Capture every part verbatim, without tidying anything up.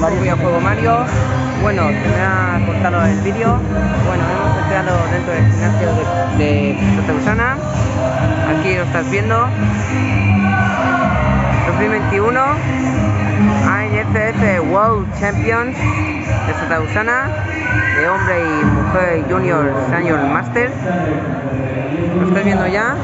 un videojuego Mario. Bueno, que me ha cortado el vídeo. Bueno, hemos entrado dentro del gimnasio de, de Santa Usana. Aquí lo estás viendo. dos mil veintiuno A N F F World Champions de Santa Usana, de hombre y mujer junior senior master. Lo estáis viendo ya.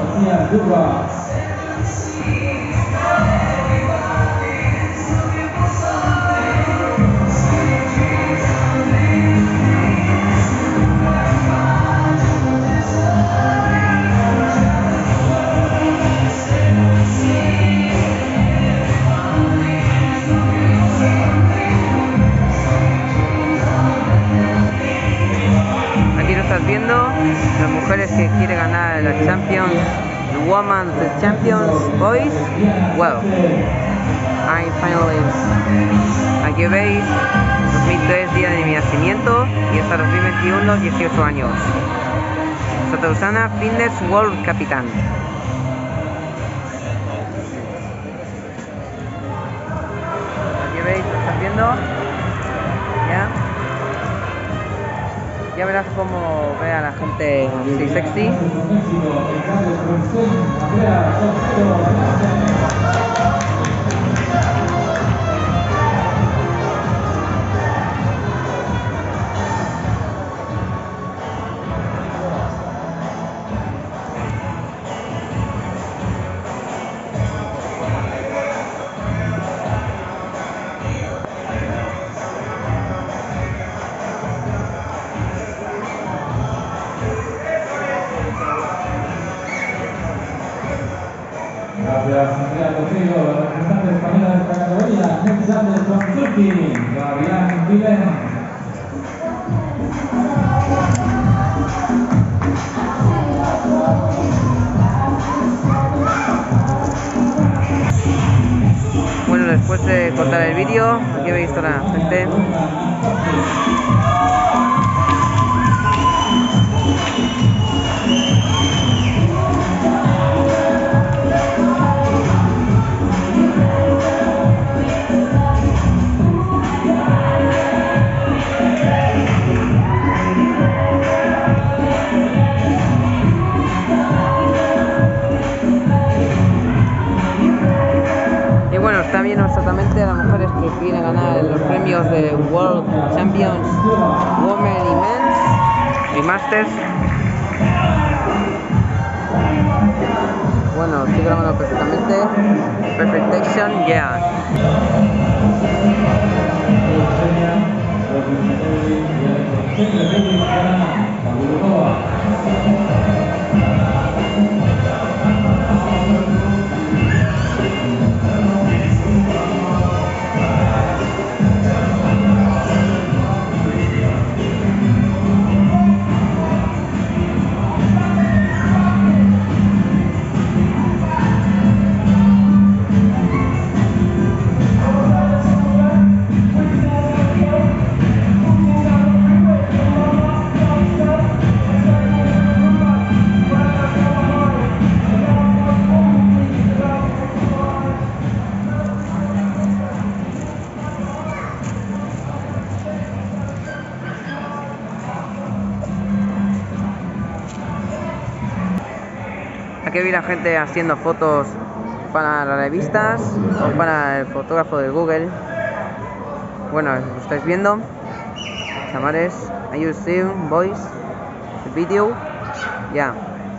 Estás viendo las mujeres que quieren ganar la Champions Women's Champions Boys. Well, I finally. Aquí veis dos mil tres, día de mi nacimiento, y hasta dos mil veintiuno, dieciocho años. Santa Usana Fitness World Capitán. Aquí veis, lo estás viendo. Ya. Ya verás cómo ve a la gente así sexy. Gracias, Andrea Costillo, la representante española de esta categoría. Next up is from Turkey, Gabriel Bilen. Bueno, después de cortar el vídeo, aquí veis toda la gente. Está viendo exactamente a las mujeres que quieren ganar los premios de World Champions Women y Men's y Masters. Bueno, estoy grabando perfectamente. Perfection, yeah. Aquí vi la gente haciendo fotos para las revistas o para el fotógrafo de Google. Bueno, lo estáis viendo. Chamares, are you seeing boys the video? Yeah.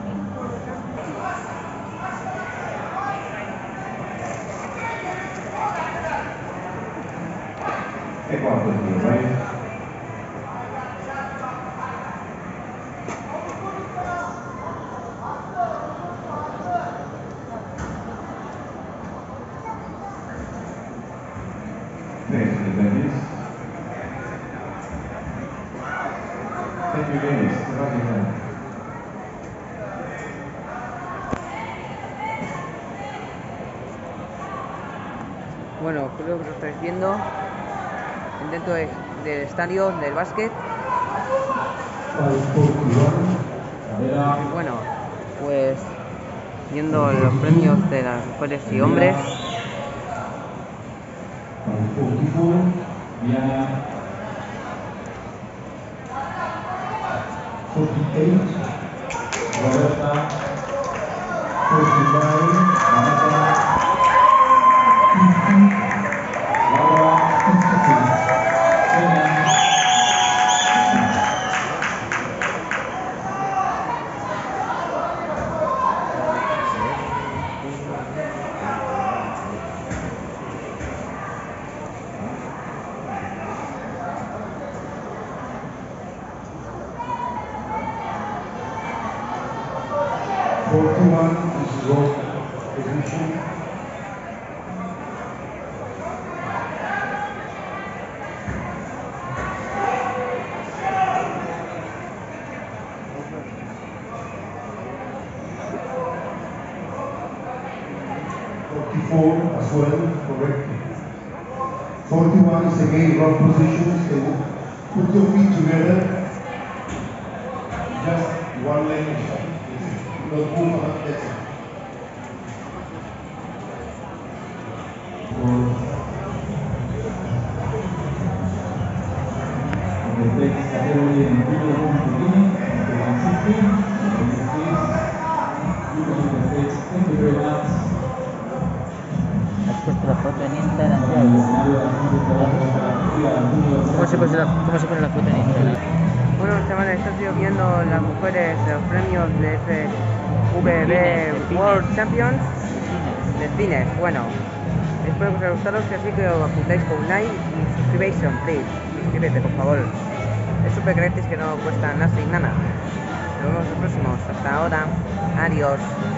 Thank you, ladies. Bueno, creo que lo estáis viendo dentro de, del estadio del básquet. Y bueno, pues viendo los premios de las mujeres y hombres. Diana forty-eight, Roberta forty-nine, Amanda fifty, Laura fifty-two, Kenya forty-one is row position. forty-four as well, correct. forty-one is again rock positions. So put your feet together. Just one leg. Don't move on, that's it. The next category in video room beginning, the one fifteen. You can use the stage. Thank you very much. ¿Has puesto la foto en Instagram? ¿Cómo se pone la, cómo se pone la foto en Instagram? Bueno, chavales, estoy viendo las mujeres de los premios de F V B World Champions de cines. Bueno, espero que os haya gustado, así que os apuntáis con un like y subscribation, please. Suscríbete, por favor. Es súper gratis, que no cuesta nada y nada. Nos vemos en los próximos. Hasta ahora. Adiós.